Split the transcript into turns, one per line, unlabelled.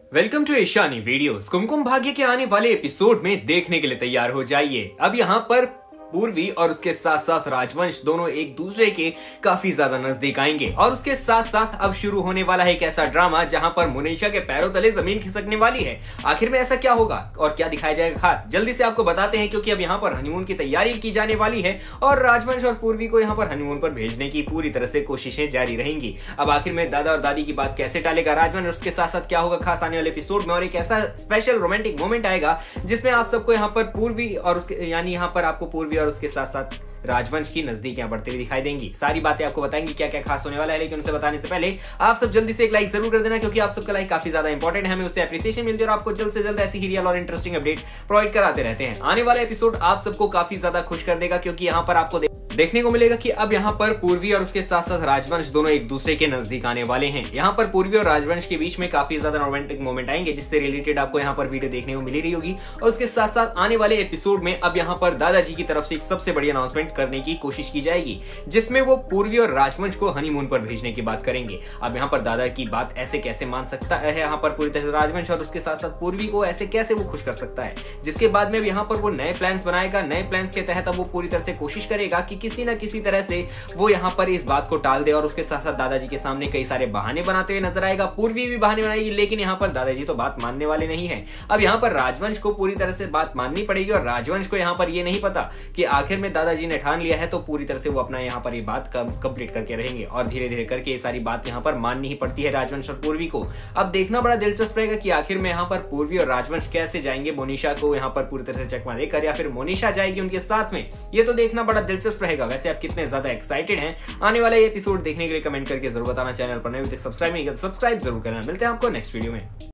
Welcome to Ishani videos. Kumkum Bhagya के आने वाले एपिसोड में देखने के लिए तैयार हो जाइए। अब यहाँ पर पूर्वी और उसके साथ साथ राजवंश दोनों एक दूसरे के काफी ज्यादा नजदीक आएंगे और उसके साथ साथ अब शुरू होने वाला है एक ऐसा ड्रामा जहां पर मोनिशा के पैरों तले जमीन खिसकने वाली है। आखिर में ऐसा क्या होगा और क्या दिखाया जाएगा खास, जल्दी से आपको बताते हैं, क्योंकि अब यहाँ पर हनीमून की तैयारी की जाने वाली है और राजवंश और पूर्वी को यहाँ पर हनीमून पर भेजने की पूरी तरह से कोशिशें जारी रहेंगी। अब आखिर में दादा और दादी की बात कैसे टालेगा राजवंश, उसके साथ साथ क्या होगा खास आने वाले एपिसोड में, और एक ऐसा स्पेशल रोमांटिक मोमेंट आएगा जिसमें आप सबको यहाँ पर पूर्वी और उसके यानी यहाँ पर आपको पूर्वी और उसके साथ साथ राजवंश की नजदीकियां बढ़ती हुई दिखाई देंगी। सारी बातें आपको बताएंगे क्या क्या खास होने वाला है, लेकिन उसे बताने से पहले आप सब जल्दी से एक लाइक जरूर कर देना, क्योंकि आप सबका लाइक काफी ज्यादा इंपॉर्टेंट है, हमें उससे एप्रिसिएशन मिलती है और आपको जल्द से जल्द ऐसी ही रियल और इंटरेस्टिंग अपडेट प्रोवाइड कराते रहते हैं। आने वाला एपिसोड आप सबको काफी ज्यादा खुश कर देगा, क्योंकि यहाँ पर आपको देखने को मिलेगा कि अब यहाँ पर पूर्वी और उसके साथ साथ राजवंश दोनों एक दूसरे के नजदीक आने वाले हैं। यहाँ पर पूर्वी और राजवंश के बीच में काफी ज्यादा रोमांटिक मोमेंट आएंगे, जिससे रिलेटेड आपको यहाँ पर वीडियो देखने को मिल रही होगी। और उसके साथ साथ आने वाले एपिसोड में अब यहाँ पर दादाजी की तरफ से एक सबसे बड़ी अनाउंसमेंट करने की कोशिश की जाएगी, जिसमें वो पूर्वी और राजवंश को हनीमून पर भेजने की बात करेंगे। अब यहाँ पर दादा की बात ऐसे कैसे मान सकता है यहाँ पर पूरी तरह से राजवंश, और उसके साथ साथ पूर्वी को ऐसे कैसे वो खुश कर सकता है, जिसके बाद में यहाँ पर वो नए प्लान्स बनाएगा। नए प्लान्स के तहत अब वो पूरी तरह से कोशिश करेगा कि किसी न किसी तरह से वो यहाँ पर इस बात को टाल दे, और उसके साथ साथ दादाजी के सामने कई सारे बहाने बनाते हुए नजर आएगा। पूर्वी भी बहाने बनाएगी, लेकिन यहाँ पर दादाजी तो बात मानने वाले नहीं है। अब यहाँ पर राजवंश को पूरी तरह से बात माननी पड़ेगी, और राजवंश को यहाँ पर ये नहीं पता कि आखिर में दादाजी ने ठान लिया है, तो पूरी तरह से वो अपना यहाँ पर ये बात कंप्लीट करके रहेंगे, और धीरे धीरे करके ये सारी बात यहाँ पर माननी ही पड़ती है राजवंश और पूर्वी को। अब देखना बड़ा दिलचस्प रहेगा कि आखिर में यहाँ पर पूर्वी और राजवंश कैसे जाएंगे मोनिशा को यहाँ पर पूरी तरह से चकमा देकर, या फिर मोनिशा जाएगी उनके साथ में, ये तो देखना बड़ा दिलचस्प रहेगा। वैसे आप कितने ज्यादा एक्साइटेड हैं आने वाला एपिसोड देखने के लिए कमेंट करके जरूर बताना। चैनल पर नए हो तो सब्सक्राइब नहीं किया तो सब्सक्राइब जरूर करना। मिलते हैं आपको नेक्स्ट वीडियो में।